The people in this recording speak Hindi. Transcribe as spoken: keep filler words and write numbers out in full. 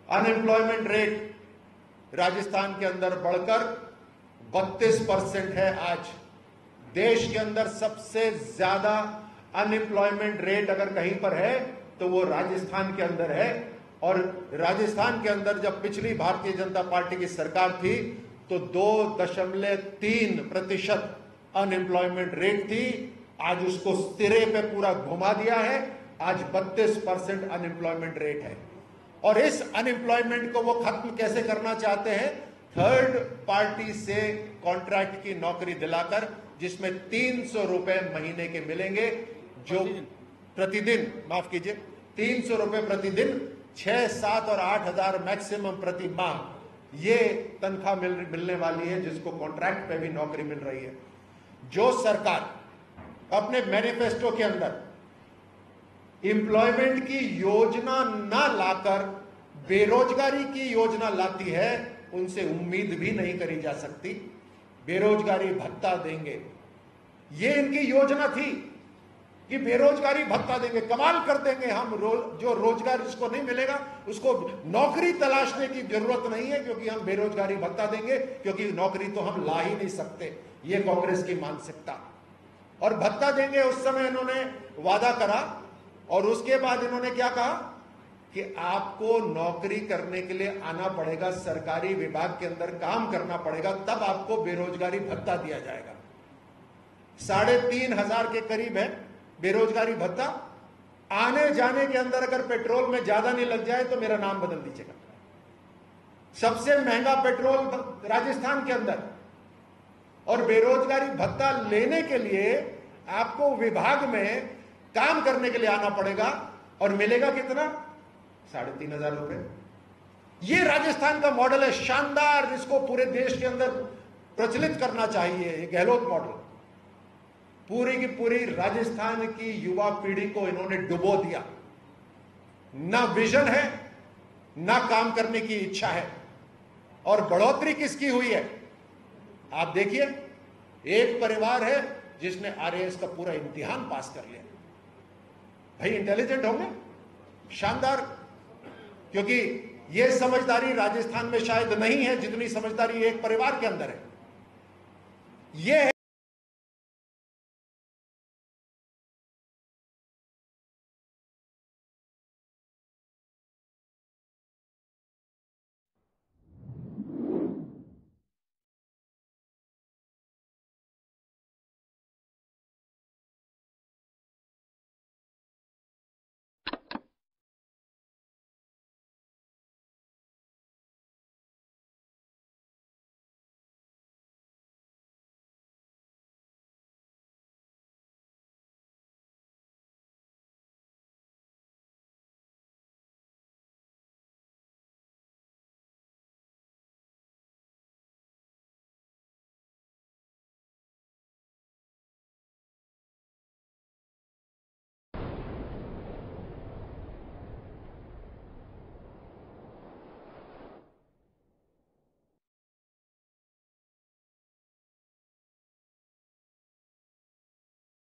अनएम्प्लॉयमेंट रेट राजस्थान के अंदर बढ़कर बत्तीस परसेंट है। आज देश के अंदर सबसे ज्यादा अनएम्प्लॉयमेंट रेट अगर कहीं पर है तो वो राजस्थान के अंदर है। और राजस्थान के अंदर जब पिछली भारतीय जनता पार्टी की सरकार थी तो दो दशमलव तीन प्रतिशत अनएम्प्लॉयमेंट रेट थी। आज उसको सिरे पे पूरा घुमा दिया है। आज बत्तीस परसेंट अनएम्प्लॉयमेंट रेट है। और इस अनएम्प्लॉयमेंट को वो खत्म कैसे करना चाहते हैं? थर्ड पार्टी से कॉन्ट्रैक्ट की नौकरी दिलाकर, जिसमें तीन सौ रुपए महीने के मिलेंगे, जो प्रतिदिन, माफ कीजिए, तीन सौ रुपए प्रतिदिन, छह सात और आठ हजार मैक्सिमम प्रति माह ये तनख्वाह मिल, मिलने वाली है, जिसको कॉन्ट्रैक्ट पे भी नौकरी मिल रही है। जो सरकार अपने मैनिफेस्टो के अंदर एम्प्लॉयमेंट की योजना ना लाकर बेरोजगारी की योजना लाती है, उनसे उम्मीद भी नहीं करी जा सकती। बेरोजगारी भत्ता देंगे, ये इनकी योजना थी कि बेरोजगारी भत्ता देंगे, कमाल कर देंगे हम। रो, जो रोजगार जिसको नहीं मिलेगा उसको नौकरी तलाशने की जरूरत नहीं है, क्योंकि हम बेरोजगारी भत्ता देंगे, क्योंकि नौकरी तो हम ला ही नहीं सकते। ये कांग्रेस की मानसिकता। और भत्ता देंगे, उस समय इन्होंने वादा करा और उसके बाद इन्होंने क्या कहा कि आपको नौकरी करने के लिए आना पड़ेगा, सरकारी विभाग के अंदर काम करना पड़ेगा, तब आपको बेरोजगारी भत्ता दिया जाएगा। साढ़े तीन हजार के करीब है बेरोजगारी भत्ता। आने जाने के अंदर अगर पेट्रोल में ज्यादा नहीं लग जाए तो मेरा नाम बदल दीजिएगा। सबसे महंगा पेट्रोल राजस्थान के अंदर। और बेरोजगारी भत्ता लेने के लिए आपको विभाग में काम करने के लिए आना पड़ेगा, और मिलेगा कितना? साढ़े तीन हजार रुपए। ये राजस्थान का मॉडल है, शानदार, जिसको पूरे देश के अंदर प्रचलित करना चाहिए। ये गहलोत मॉडल पूरी की पूरी राजस्थान की युवा पीढ़ी को इन्होंने डुबो दिया। ना विजन है, ना काम करने की इच्छा है। और बढ़ोतरी किसकी हुई है? आप देखिए, एक परिवार है जिसने आरएएस का पूरा इम्तिहान पास कर लिया। भाई इंटेलिजेंट होंगे, शानदार। क्योंकि यह समझदारी राजस्थान में शायद नहीं है जितनी समझदारी एक परिवार के अंदर है। यह